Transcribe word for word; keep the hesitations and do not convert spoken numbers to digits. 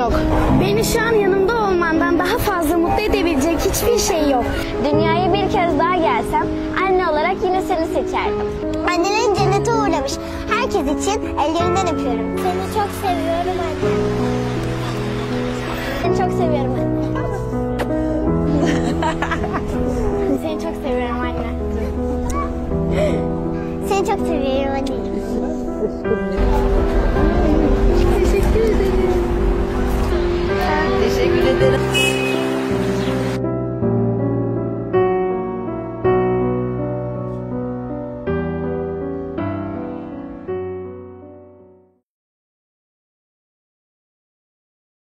yok. Beni şu an yanımda olmandan daha fazla mutlu edebilecek hiçbir şey yok. Dünyaya bir kez daha gelsem anne olarak yine seni seçerdim. Annelerin cennete uğramış. Herkes için ellerinden öpüyorum. Seni çok seviyorum anne. Seni çok seviyorum anne. Seni çok seviyorum anne. Seni çok seviyorum anne.